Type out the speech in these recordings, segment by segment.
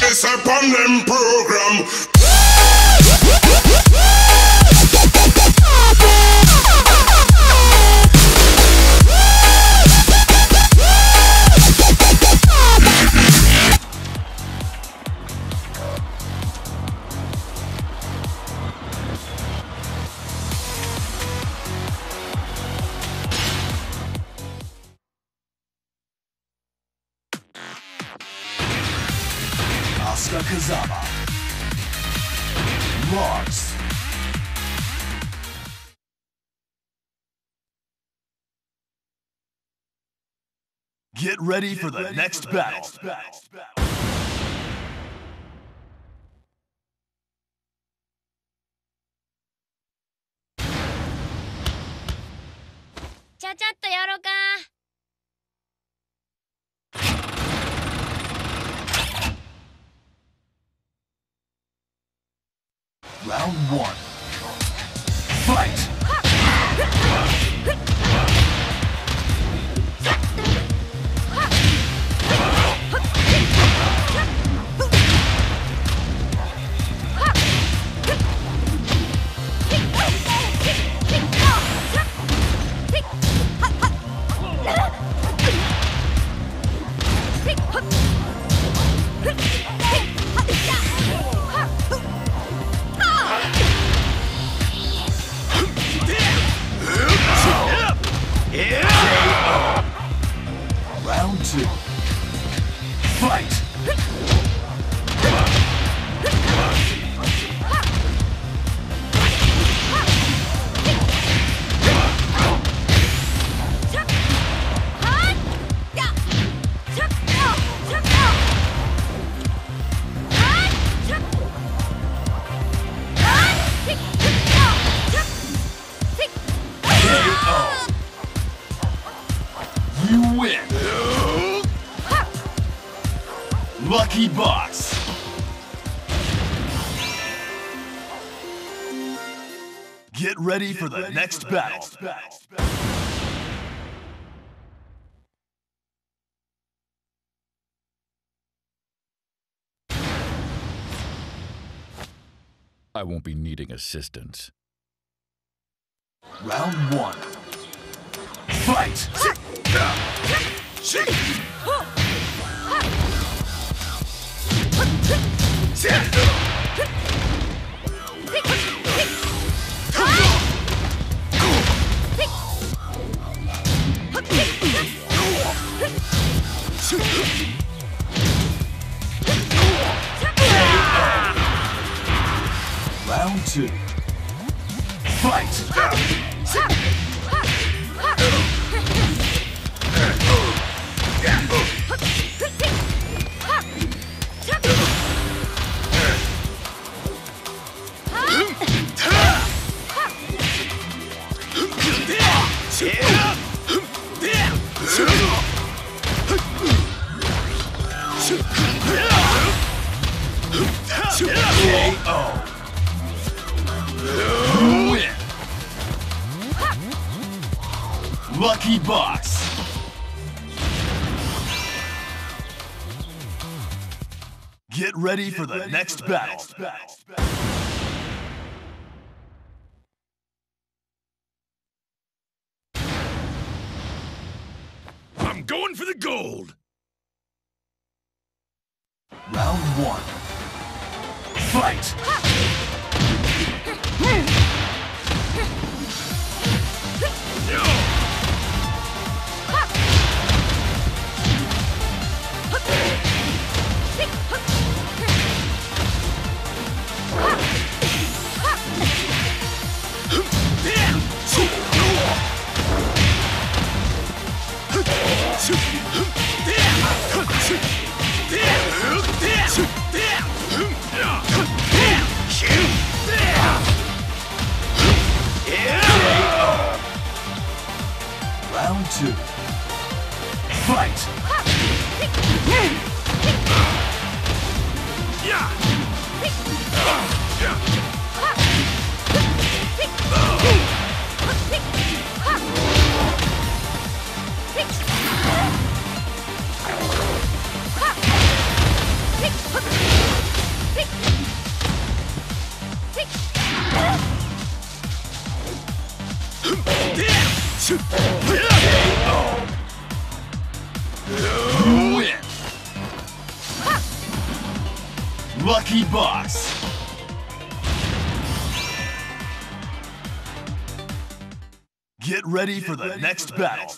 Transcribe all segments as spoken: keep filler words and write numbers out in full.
this upon them program. Asuka Kazama. Lars. Get ready for the next battle. Cha cha っとやろうか。 Round one. Fight! Round two. Fight! You win! Lucky Box! Get ready for the next battle. I won't be needing assistance. Round one. Fight! Round two. Fight! K O. You win. Lucky Box. Get ready for the next battle. I'm going for the gold! Round one. Fight! Round two. Fight! Lucky Box. Get ready for the next battle.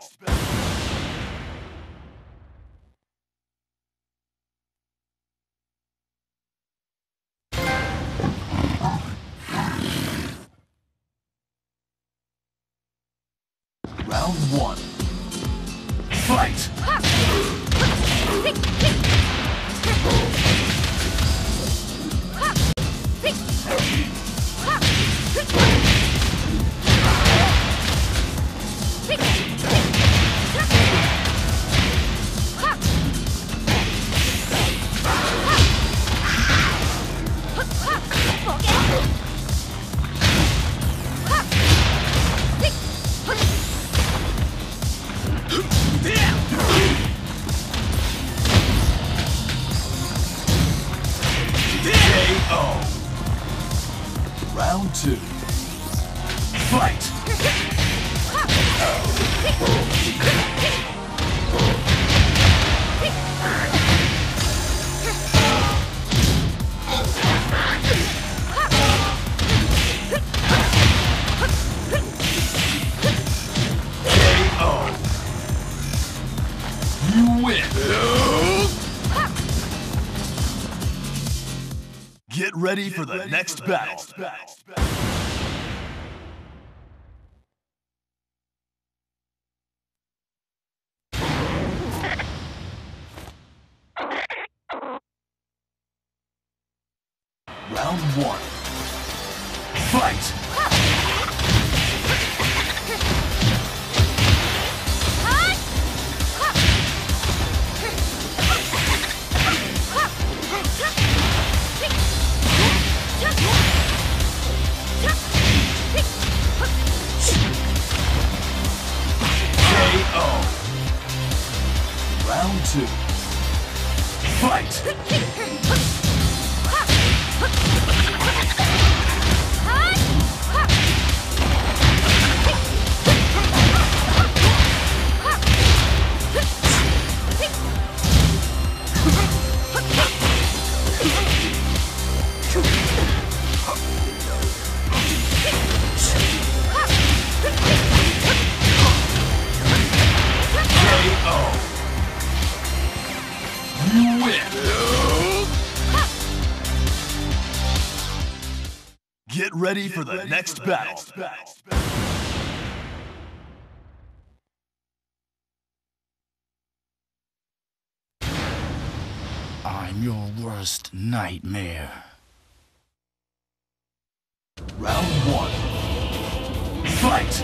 Round one. Fight! Round two. Fight! K O. You win. Get ready for the next battle. Round one. Fight! K O. Round two. Fight! You win! Get ready for the next battle. I'm your worst nightmare. Round one. Fight!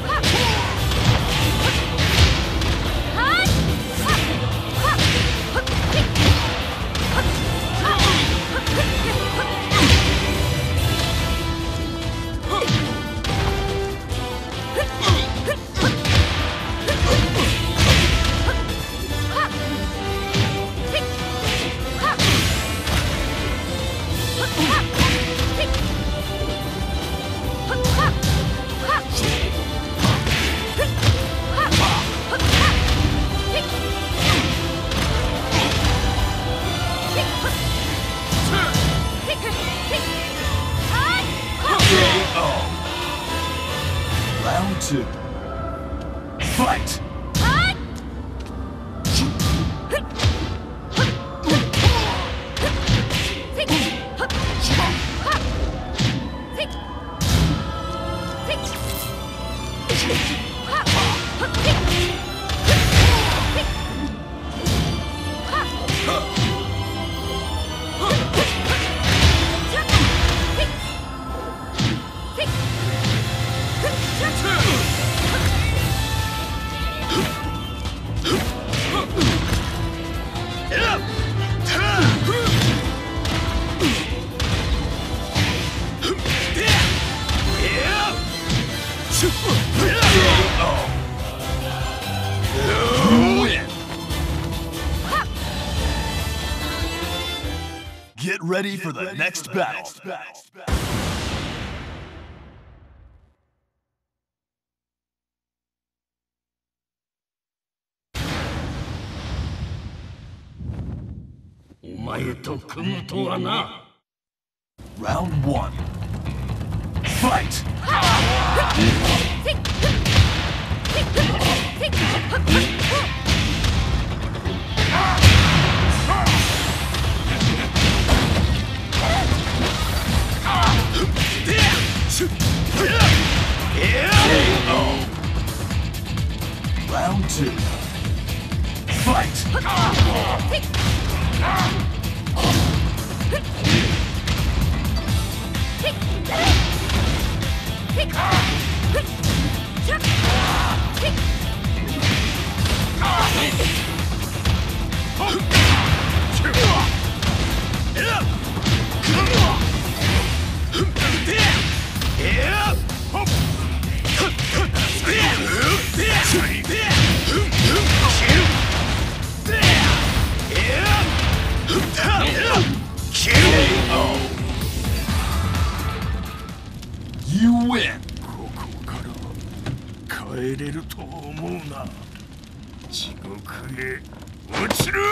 Round two. Fight! Get ready for the next battle. Round 竜と組むとはな。 Round one. Fight! Round two. Fight! You win! ここから帰れると思うな。地獄へ落ちろ。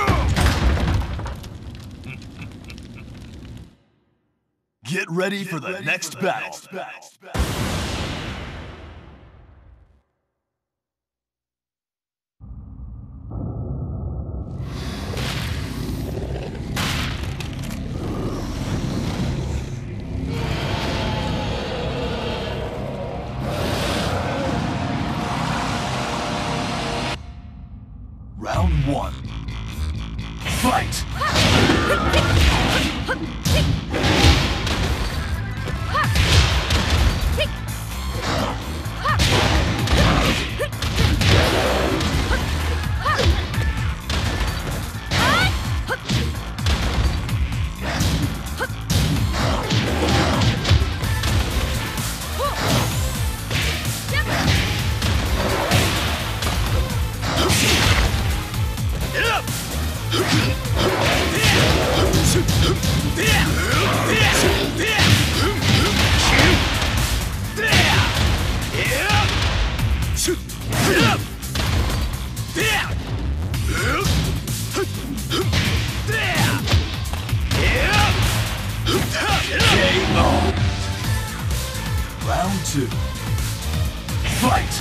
Get ready for the next battle. Round one. Fight! Round two. Fight!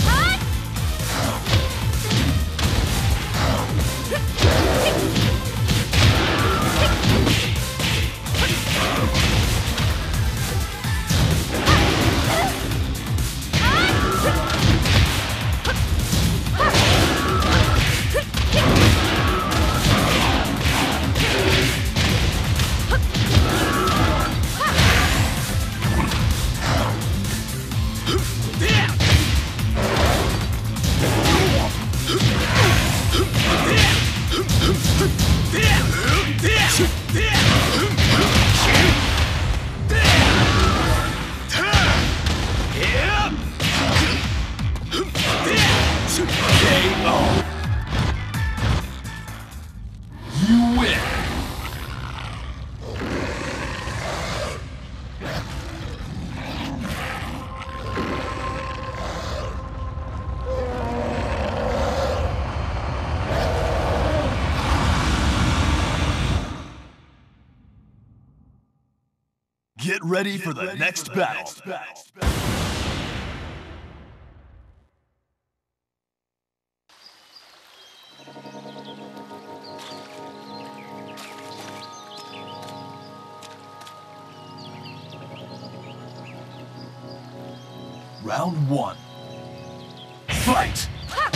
You win! Get ready for the next battle. Round one. Fight!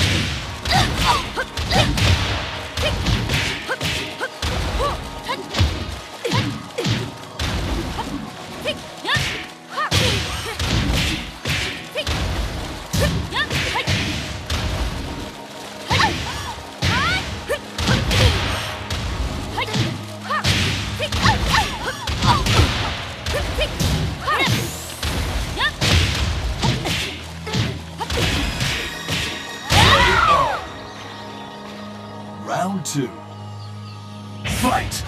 Round two. Fight!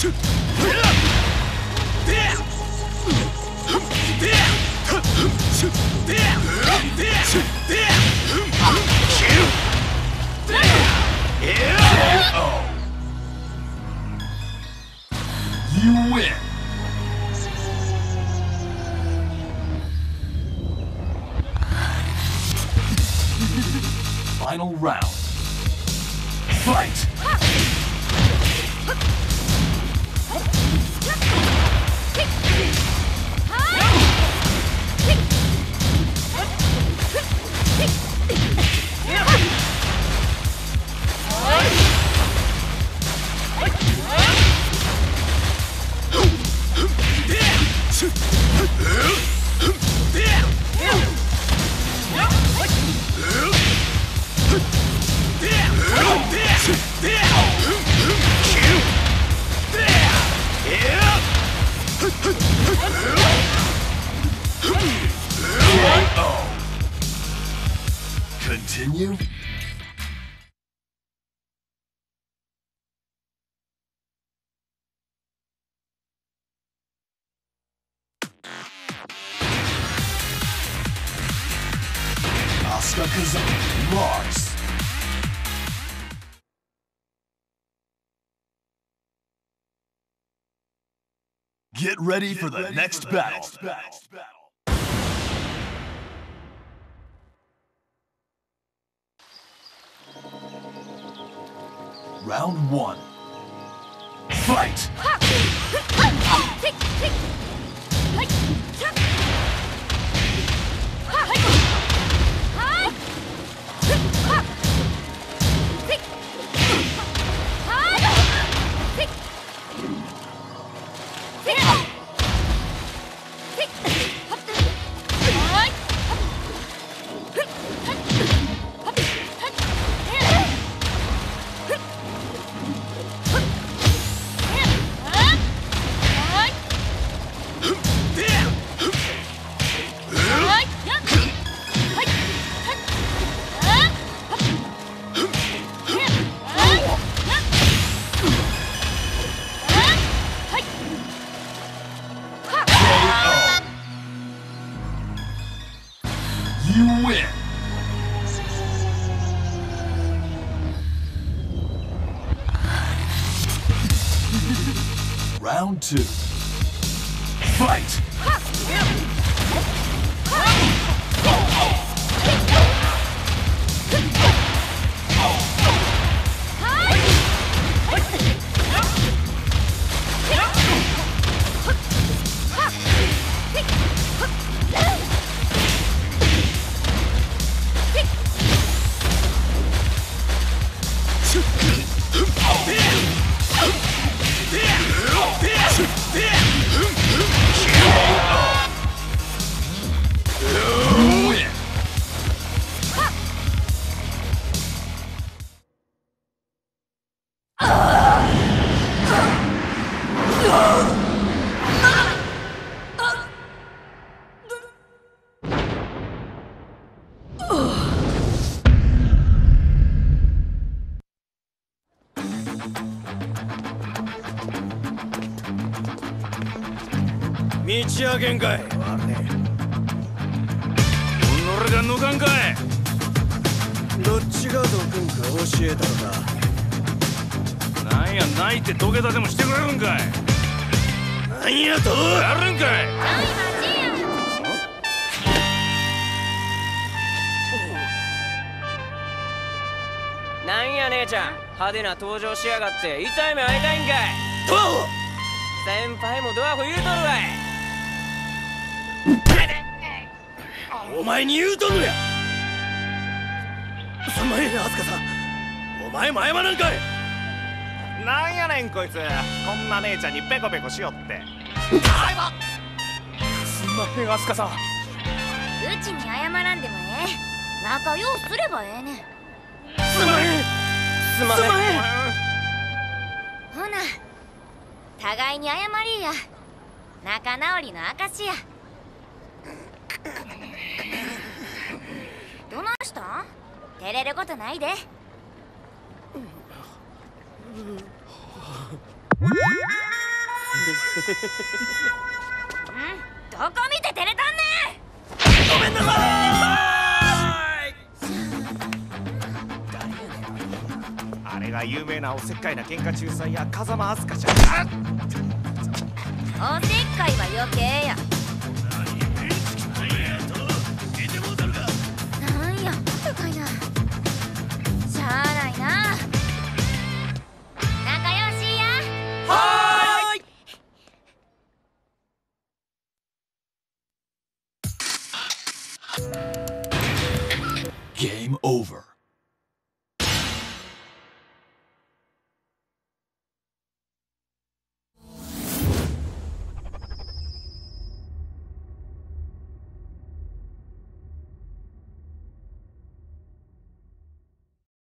You win. Final round. Fight! Continue. Asuka Kazan, Mars. Get ready for the next battle. Round one. Fight! You win! Round two. Fight! 道上げんかい。俺が抜かんかい。どっちがどくんか教えたのか。なんやないって土下座でもしてくれるんかい。なんやとやるんかい。 なんや姉ちゃん、派手な登場しやがって痛い目会いたいんかい。 ドア先輩もドアフ言うとるわい。 お前に言うとるや。すんまへん、アスカさん。お前も謝らんかい。 なんやねんこいつ、こんな姉ちゃんにペコペコしよって。 すんまへん、アスカさん。 うちに謝らんでもええ。仲良うすればええねん。 すんまへん。 すんまへん。 ほな互いに謝りや。仲直りの証や。どないしたん？照れることないで。 どこ見て照れたんね。 ごめんなさい。 あれが有名なおせっかいな喧嘩仲裁や風間明日香ちゃん。 おせっかいは余計や。なんやバカかいな。しゃあないな。仲良しや。 はーい。 Game over.